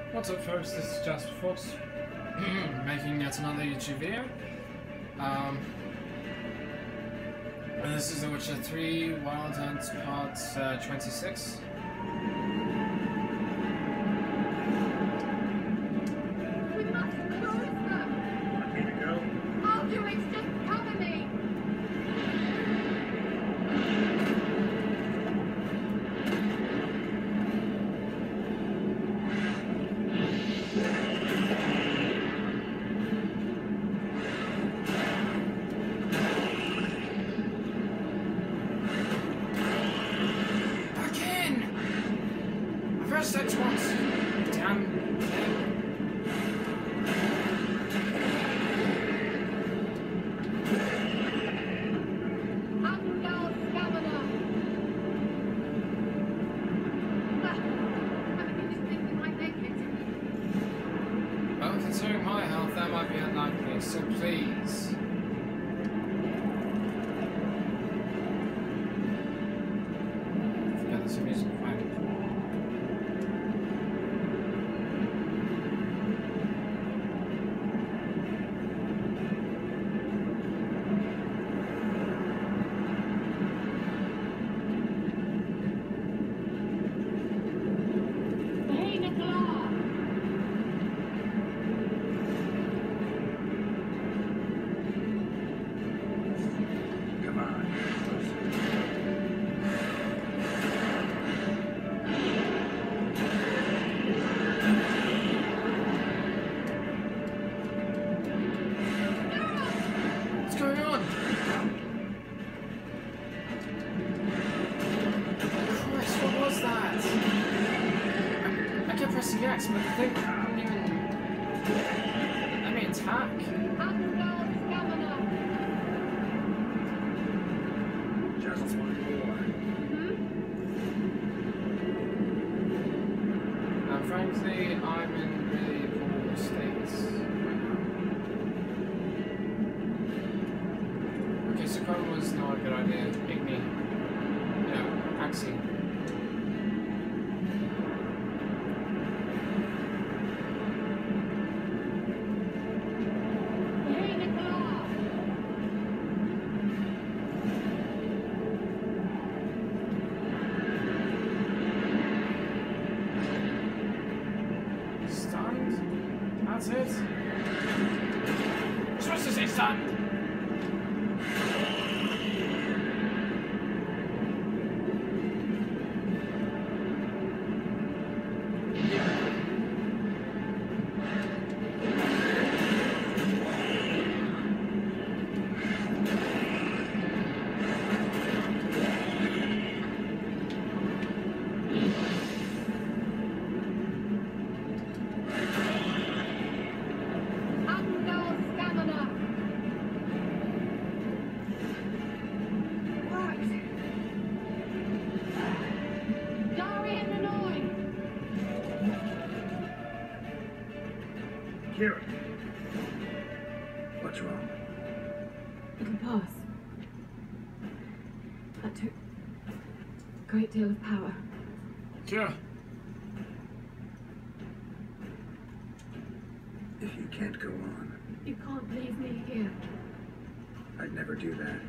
What's up folks, this is Jasper Fox, making yet another YouTube video. And this is The Witcher 3 Wild Hunt Part 26. We must close them! Want me to go? I'll do it, just cover me! Press X once. Damn thing. Angal Scavenger! I just think we might make it. Well, considering my health, that might be unlikely, so please. Yeah, there's a music playing. Hey, Nicola! Come on. What's going on? Christ, what was that? I kept pressing X, but the thing didn't even let me attack. Angal Scavenger! Just one more. Frankly, I'm in really poor states right now. Okay, so Chrome was not a good idea. Igni. Axie. Hey, Nicola! Stunned? That's it? You're supposed to say stunned! Angal Scavenger! What? Darian Hanoi! Kira. What's wrong? It'll pass. That took a great deal of power. Sure. If you can't go on, You can't leave me here. I'd never do that.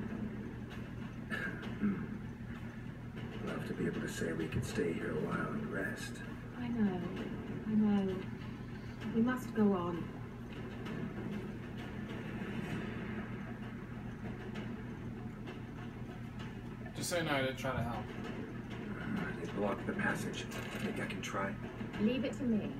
Love to be able to say we could stay here a while and rest. I know. We must go on. Just so you know, I did try to help. They blocked the passage. Think I can try? Leave it to me.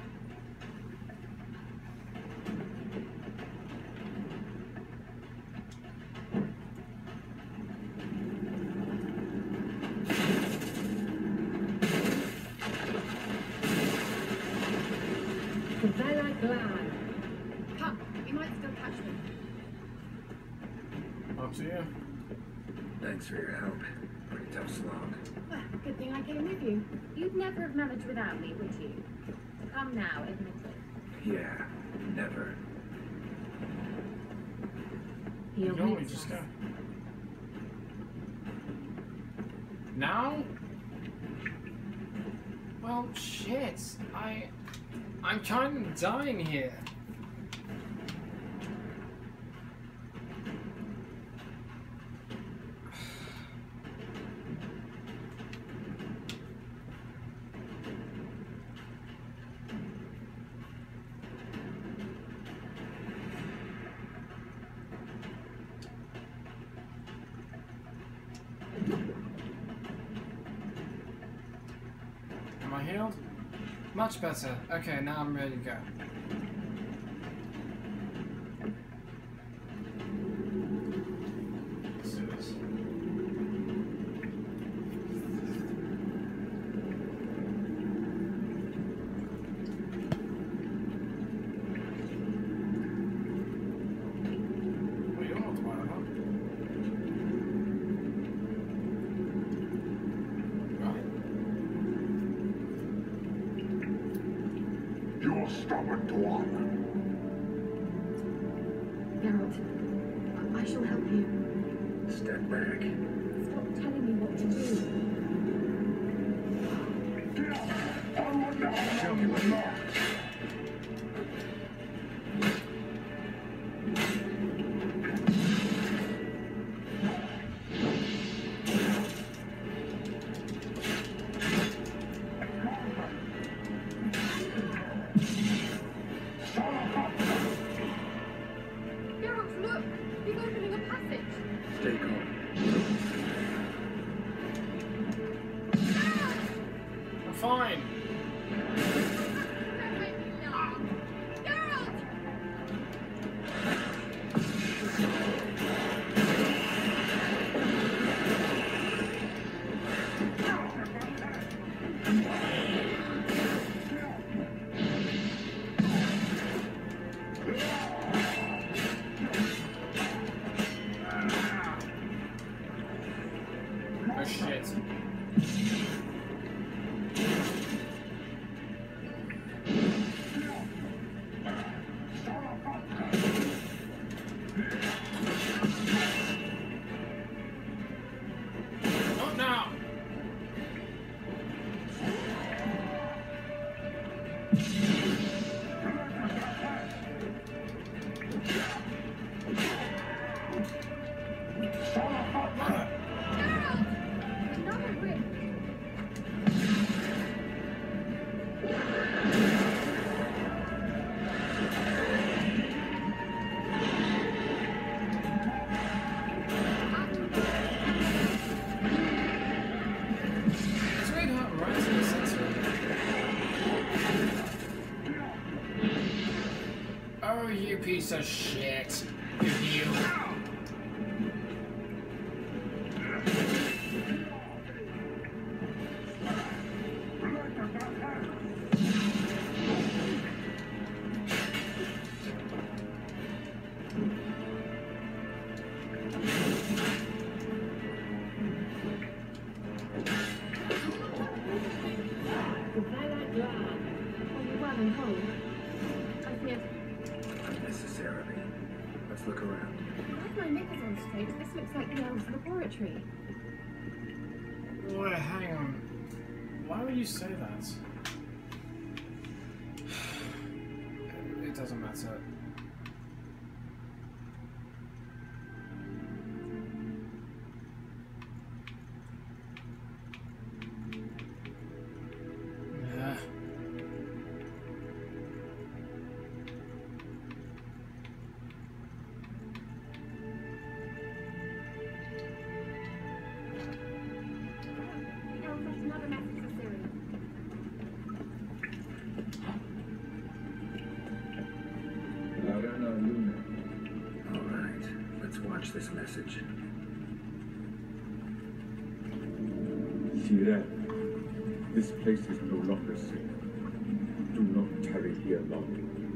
Very glad. Come, we might still catch them. Up to you. Thanks for your help. Pretty tough slog. Well, good thing I came with you. You'd never have managed without me, would you? Come now, admit it. Yeah, never. He No, we awaits just us. go. Now? Well, shit. I'm kind of dying here. Am I healed? Much better. Okay, now I'm ready to go. Let's do this. Well, you're not the one, huh? You're stubborn, Dwarf. Geralt, I shall help you. Step back. Stop telling me what to do. Show me what you are. Geralt, look! He's opening a passage! Stay calm. I'm fine. Don't make me laugh! Geralt! Oh shit. Not now. Another rift! Sweetheart, right to the center. Oh, you piece of shit. You. Goodbye, glad. Are you well and whole? I fear. Unnecessarily. Let's look around. I have my knickers on straight. This looks like the elves' laboratory. Wait, hang on. Why would you say that? It doesn't matter. Yeah. The elf left another message for Ciri. Arana Luna. All right. Let's watch this message. Sire, this place is no longer safe. Do not tarry here long.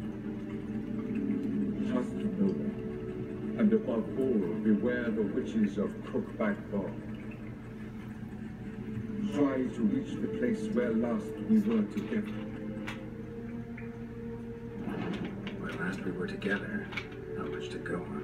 Trust no one. And above all, beware the witches of Crookback Bog. Try to reach the place where last we were together. Where last we were together. Not much to go on.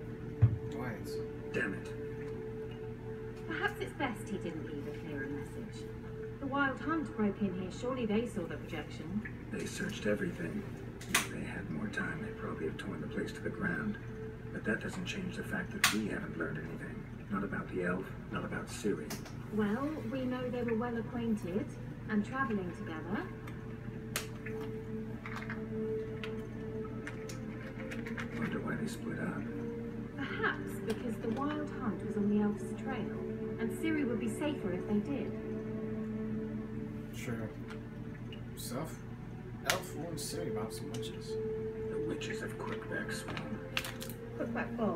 Wait. Damn it. Perhaps it's best he didn't leave a clearer message. much. The Wild Hunt broke in here. Surely they saw the projection. They searched everything. If they had more time, they'd probably have torn the place to the ground. But that doesn't change the fact that we haven't learned anything. Not about the elf, not about Ciri. Well, we know they were well acquainted and travelling together. Wonder why they split up. Perhaps because the Wild Hunt was on the elf's trail, and Ciri would be safer if they did. True. Stuff. Elf warned Ciri about some witches. The witches of Crookback Swamp. Crookback Bog.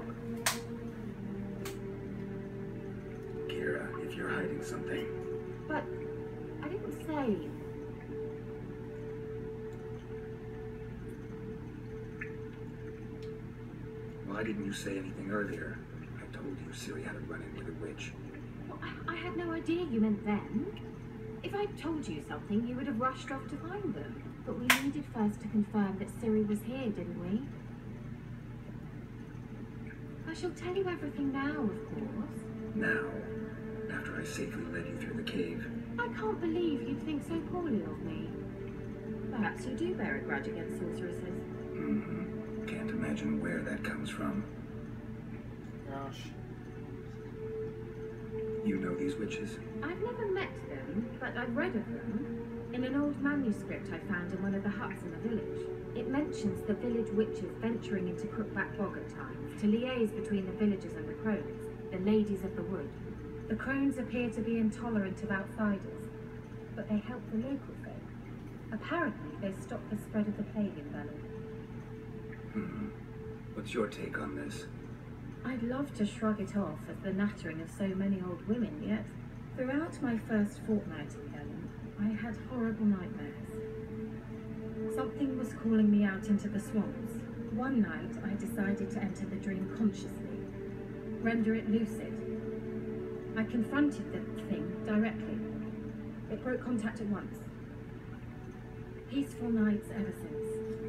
Kira, if you're hiding something. But I didn't say. Why didn't you say anything earlier? I told you Ciri had a run-in with a witch. Well, I had no idea you meant them. If I'd told you something, you would have rushed off to find them. But we needed first to confirm that Ciri was here, didn't we? I shall tell you everything now, of course. Now, after I safely led you through the cave. I can't believe you'd think so poorly of me. Perhaps you do bear a grudge against sorceresses. Mm-hmm. Can't imagine where that comes from. Gosh. You know these witches? I've never met them, but I've read of them. In an old manuscript I found in one of the huts in the village, it mentions the village witches venturing into Crookback Bog at times to liaise between the villagers and the crones, the ladies of the wood. The crones appear to be intolerant of outsiders, but they help the local folk. Apparently, they stop the spread of the plague in Velen. What's your take on this? I'd love to shrug it off as the nattering of so many old women, yet throughout my first fortnight in Velen, I had horrible nightmares. Something was calling me out into the swamps. One night, I decided to enter the dream consciously, render it lucid. I confronted the thing directly. It broke contact at once. Peaceful nights ever since.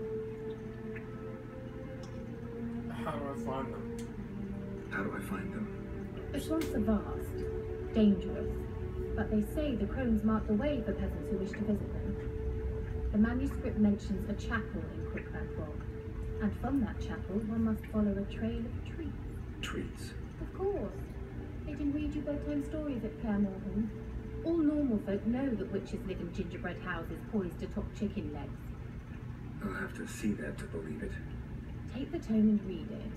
How do I find them? How do I find them? The swamps are vast, dangerous, but they say the crones mark the way for peasants who wish to visit them. The manuscript mentions a chapel in Crookback Bog, and from that chapel one must follow a trail of trees. Trees. Of course. They didn't read you bedtime stories at Clare Morgan. All normal folk know that witches live in gingerbread houses poised atop chicken legs. I'll have to see that to believe it. Take the tome and read it.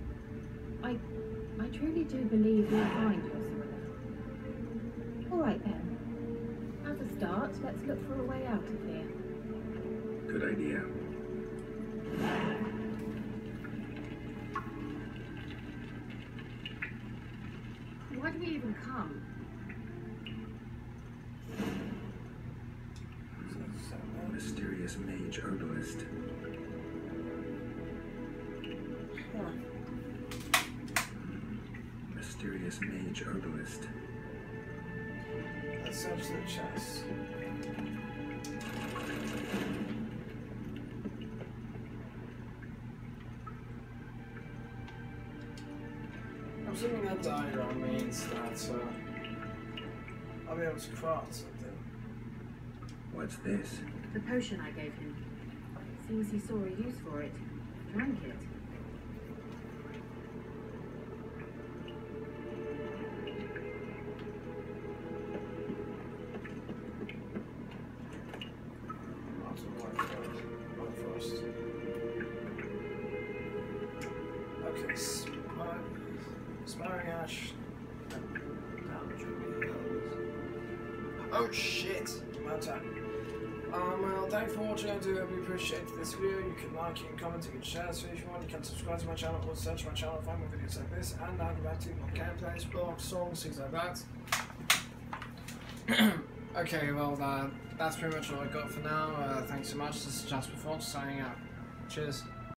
I truly do believe you'll find your Cyrilla. All right then. As a start, let's look for a way out of here. Good idea. Why do we even come? Mysterious mage herbalist. Mysterious mage herbalist. Let's search the chest. I'm assuming that diagram means that I'll be able to craft something. What's this? The potion I gave him. Seems he saw a use for it. Drank it. Okay, smiling ash. Oh shit! My time. Well, thanks for watching. I do hope you appreciated this video. You can like, you can comment, you can share. So if you want, you can subscribe to my channel or search my channel, find more videos like this, and I'll be back to more gameplays, blogs, songs, things like that. Okay, well, that's pretty much all I got for now. Thanks so much. This is Jasper Fox signing out. Cheers.